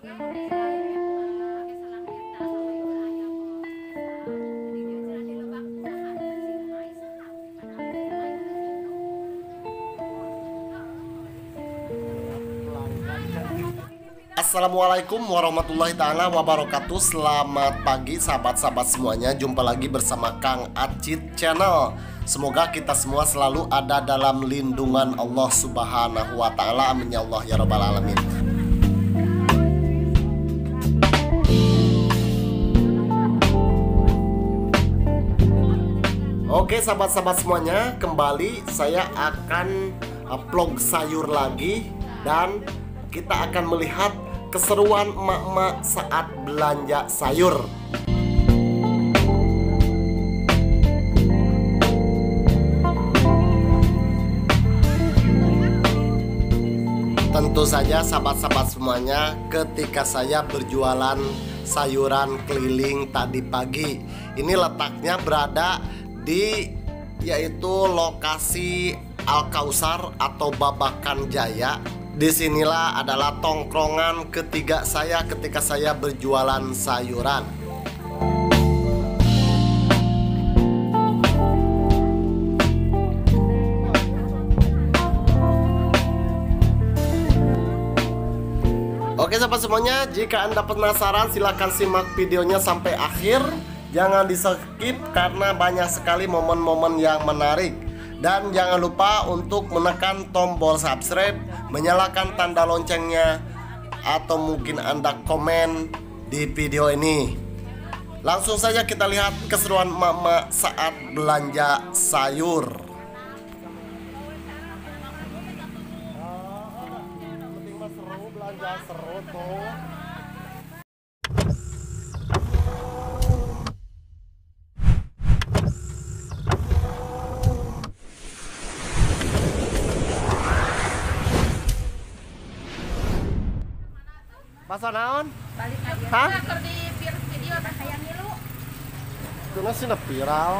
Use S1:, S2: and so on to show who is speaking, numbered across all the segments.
S1: Assalamualaikum warahmatullahi ta'ala wabarakatuh. Selamat pagi sahabat-sahabat semuanya. Jumpa lagi bersama Kang Acit Channel. Semoga kita semua selalu ada dalam lindungan Allah Subhanahu wa ta'ala. Amin ya Allah ya rabbal alamin. Oke sahabat-sahabat semuanya, kembali saya akan vlog sayur lagi. Dan kita akan melihat keseruan emak-emak saat belanja sayur. Tentu saja sahabat-sahabat semuanya, ketika saya berjualan sayuran keliling tadi pagi, ini letaknya berada di yaitu lokasi Al-Kausar atau Babakan Jaya. Disinilah adalah tongkrongan ketiga saya ketika saya berjualan sayuran. Oke sahabat semuanya, jika Anda penasaran silahkan simak videonya sampai akhir. Jangan di skip karena banyak sekali momen-momen yang menarik. Dan jangan lupa untuk menekan tombol subscribe, menyalakan tanda loncengnya, atau mungkin Anda komen di video ini. Langsung saja kita lihat keseruan emak-emak saat belanja sayur. Pasar naon?
S2: Balik lagi.
S1: Hah?
S2: Keur di video teh hayang ngilu.
S1: Itu sih viral.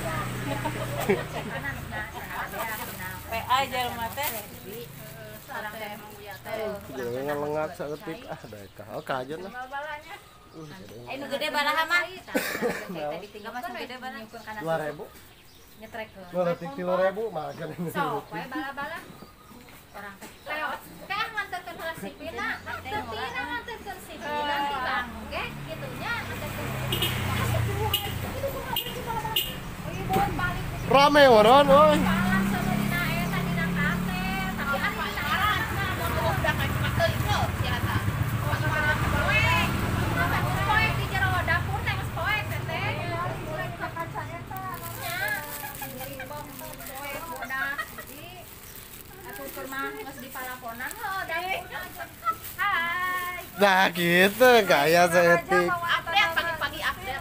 S2: PA jelema teh. Sareng teh ya teh.
S1: Jangan lengak saeutik daeka. Oh kajen lah.
S2: Nu gede baraha mah? Tadi tinggal masih gede baraha.
S1: 2.000.
S2: Nyetrekeun.
S1: Leutik 3.000 mah kan.
S2: Sok we bala-bala. Orang teh. Lewat. Kah nganterkeun heula si Pina. Teutina nganterkeun si Pina ti Bang. Ge kitunya nganterkeun. Makasih dulu. Itu kumaha beli bala-bala. Oh ieu bon balik.
S1: Rame waron euy.
S2: Palang sama dina eta dina kate. Tapi apa cara mau udah kayak pakai itu ya ta. Poek. Poek di jero dapur teh geus poek teh. Poek ka kaca eta. Nya. Bom poek bodas. Atuh mah geus di palaponan heuh dapurna. Hai.
S1: Nah gitu gaya seetik.
S2: Update pagi-pagi update.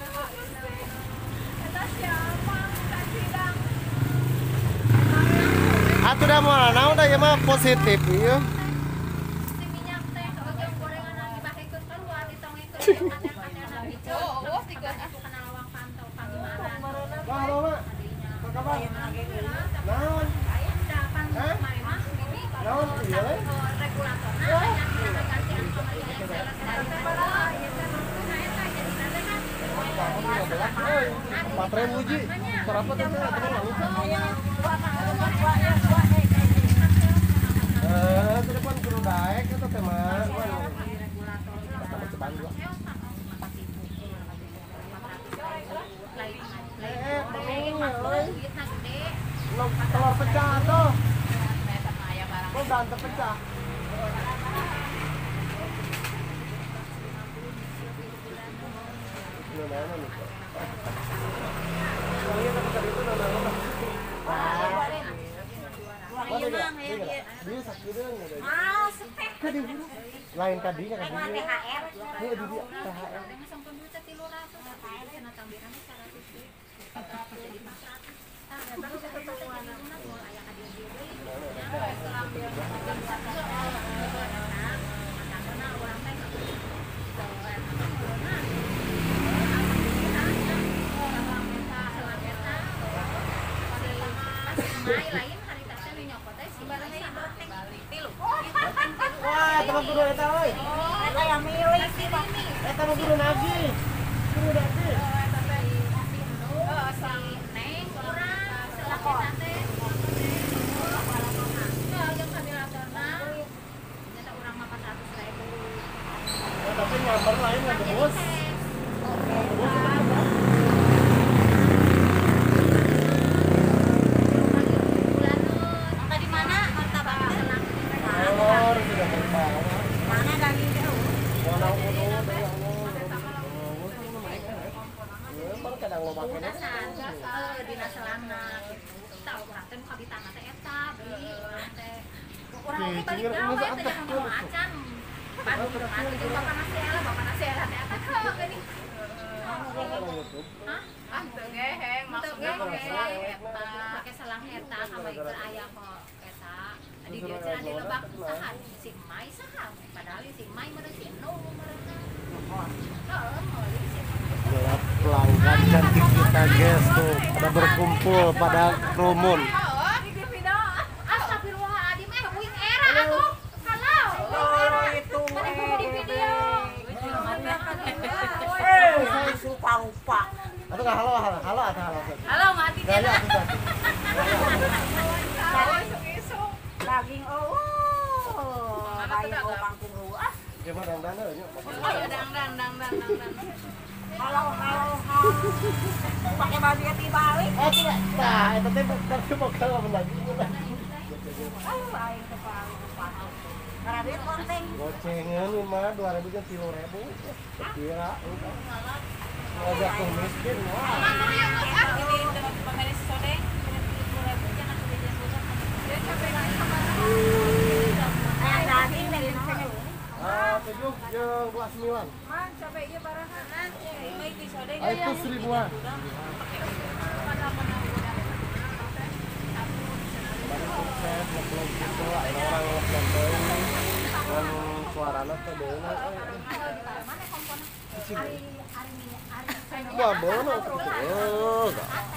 S2: Eta siapa? Kadang.
S1: Atuh da moal naon da ieu mah positif ieu.
S2: Si minyak teh ojong gorengan lagi bahikeun keluar ditongengkeun aneh-aneh gitu. Oh, tiga atuh kana lawang pantau pangimaran.
S1: Wah, Mama. Apa kabar? Naon?
S2: Aya dapan kemarin mah ini
S1: Naon ieu?
S2: regulatorna aya dina gantian pemerintahan dari
S1: Empat ribu ji. Berapa tuh? Telepon kudu daek eta teh mah. Coba dulu. Telur pecah tuh. Kok berantem pecah? Lain kadinya kan dia.
S2: THR.
S1: Heuh di dia THR.
S2: Lain hari tasnya nyokot teh si balik tilu.
S1: Wah, teman kudu eta euy. mau guru lagi. Guru lagi. Tapi nyamper lain nggak bos. Pelanggan cantik kita guys tuh pada berkumpul pada kerumun.
S2: Astagfirullahaladzim, wing era aku. Halo. Itu di video.
S3: Saya suka lupa.
S1: Atau nggak halo.
S2: Halo, mati dia.
S3: Daging bayi pangkung luas.
S1: Gimana dang-dang nya?
S2: Dang.
S3: Halo. Pakai baju dibalik.
S1: Tidak. Nah, itu tapi mau kalau lagi.
S3: Lain kepala. Karena dia konten.
S1: Gocengan ini mah 2.000 kan 3.000. Kira ngajak ke miskin. Tujuh yang kelas 9.
S3: Sampai iya barahan.
S1: Itu 1000-an. Sukses ngeblog gitu, ada orang ngeblog deui. Dan suarana teh deui. Wah, bener gitu.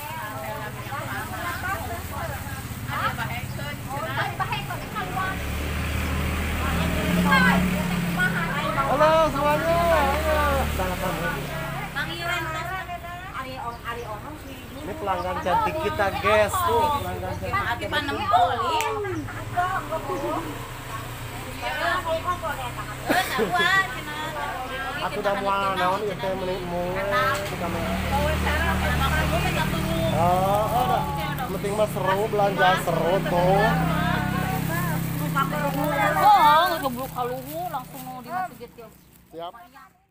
S1: Halo semuanya. Ini pelanggan cantik kita, guys. Tuh, pelanggan cantik. Aku udah mual naon ieu teh meuni udah. Penting mah seru, belanja seru tuh.
S3: Oh, ngeblok haluhu langsung mau dimasukin.
S1: Siap.